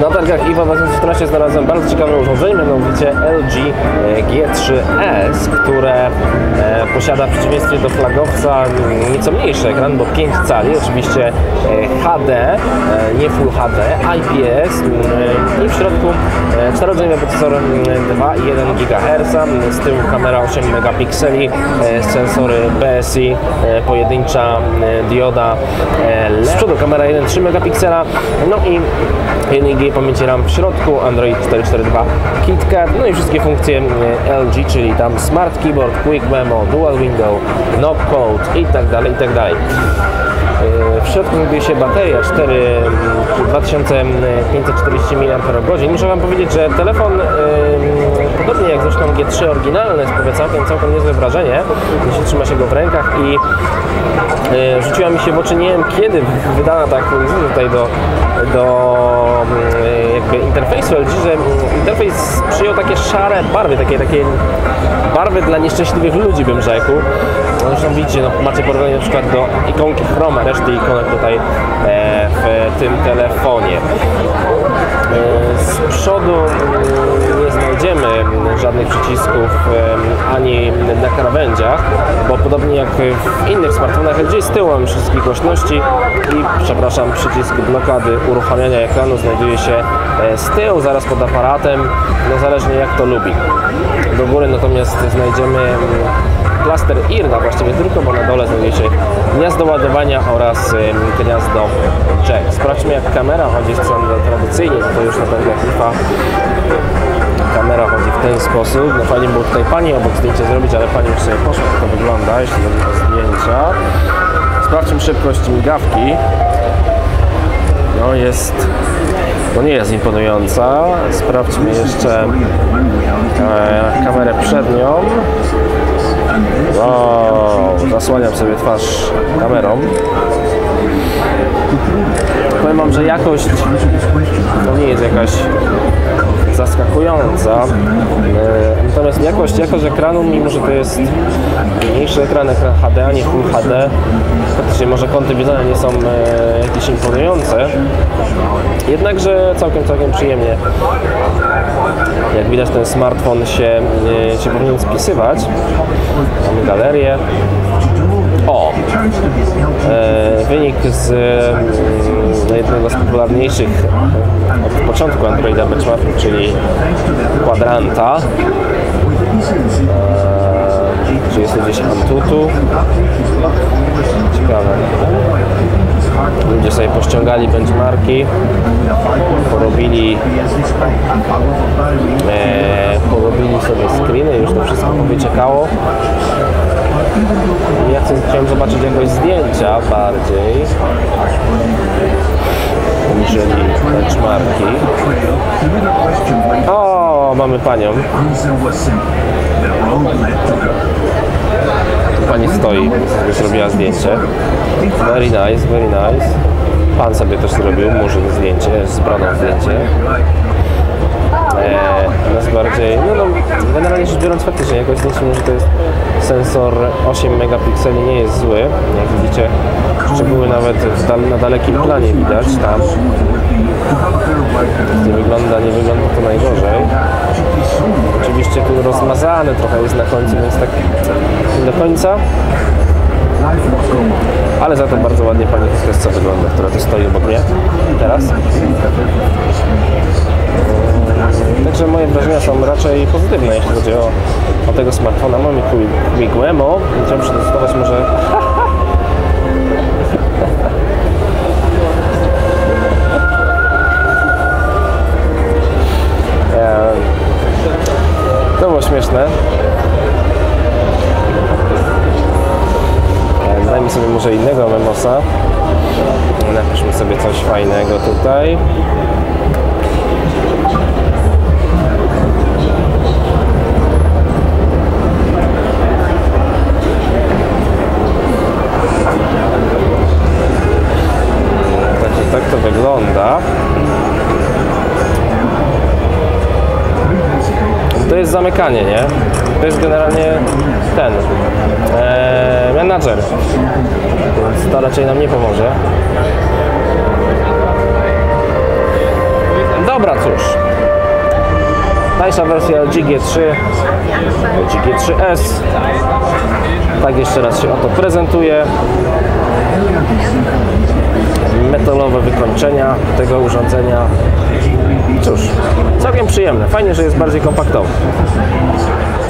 Na targach IFA 2014 znalazłem bardzo ciekawe urządzenie, mianowicie LG G3S, które posiada w przeciwieństwie do flagowca nieco mniejszy ekran, bo 5 cali, oczywiście HD, nie Full HD, IPS i w środku 4-rodzeniowy procesor 2,1 GHz, z tyłu kamera 8 megapikseli, sensory BSI, pojedyncza dioda LED, z przodu kamera 1,3 megapiksela, no i 1 GB pamięci RAM w środku, Android 4.4.2 KitKat, no i wszystkie funkcje LG, czyli tam Smart Keyboard, Quick Memo, Dual Window, Knob Code i tak dalej, i tak dalej. W środku znajduje się bateria 2540 mAh. Muszę Wam powiedzieć, że telefon, podobnie jak zresztą G3 oryginalne, sprawia całkiem niezłe wrażenie, jeśli trzyma się go w rękach i rzuciła mi się w oczy, nie wiem kiedy wydana ta aktualizacja tutaj do jakby interfejsu LG, że interfejs przyjął takie szare barwy, takie barwy dla nieszczęśliwych ludzi, bym rzekł. Zresztą widzicie, no, macie porównanie na przykład do ikonki Chroma, reszty ikonek tutaj w tym telefonie. Z przodu nie znajdziemy żadnych przycisków ani na krawędziach, bo podobnie jak w innych smartfonach LG, z tyłu mamy wszystkie głośności i, przepraszam, przycisk blokady uruchamiania ekranu znajduje się z tyłu, zaraz pod aparatem, no zależnie jak to lubi. Do góry natomiast znajdziemy klaster IRNA, właściwie tylko, bo na dole znajduje się gniazdo ładowania oraz gniazdo jack. Sprawdźmy, jak kamera chodzi tradycyjnie, to już na pewno IFA. Kamera chodzi w ten sposób. No fajnie było tutaj pani obok zdjęcie zrobić, ale pani już sobie poszła, jak to wygląda, jeśli chodzi o zdjęcia. Sprawdźmy szybkość migawki. No nie jest imponująca. Sprawdźmy jeszcze kamerę przednią. Wow, zasłaniam sobie twarz kamerą. Powiem Wam, że jakość to nie jest jakaś zaskakująca, natomiast jakość ekranu, mimo że to jest mniejszy ekran HD, a nie Full HD, faktycznie może kąty widzenia nie są jakieś imponujące, jednakże całkiem przyjemnie, jak widać, ten smartfon się powinien spisywać. Mamy galerię. Wynik z jednego z popularniejszych od początku Androida benchmarku, czyli Quadranta, czy jest to gdzieś Antutu. Ciekawe. Ludzie sobie pościągali benchmarki, porobili sobie screeny, już to wszystko wyciekało. Ja chciałem zobaczyć jakoś zdjęcia bardziej niżeli benchmarki. O, mamy panią. Pani stoi, zrobiła zdjęcie. Very nice, very nice. Pan sobie też zrobił, murzyn zdjęcie, z brodą zdjęcie. Nas bardziej, generalnie rzecz biorąc, faktycznie jakoś zdjęcie, że to jest sensor 8 megapikseli, nie jest zły. Jak widzicie, szczegóły nawet na dalekim planie widać tam. Nie wygląda to najgorzej. Oczywiście tu rozmazane trochę jest na końcu, więc tak nie do końca. Ale za to bardzo ładnie pani hostessa wygląda, która tu stoi obok mnie teraz. Także moje wrażenia są raczej pozytywne, jeśli chodzi o tego smartfona. Mamy Quick Memo. Chciałbym przetestować może... To było śmieszne. Dajmy sobie może innego Memosa. Napiszmy sobie coś fajnego tutaj. Tak to wygląda. To jest zamykanie, nie? To jest generalnie ten menadżer, więc to raczej nam nie pomoże. dobra, cóż. Tańsza wersja LG G3, LG G3S. Tak jeszcze raz się oto prezentuje. Metalowe wykończenia tego urządzenia. Cóż, całkiem przyjemne. Fajnie, że jest bardziej kompaktowy.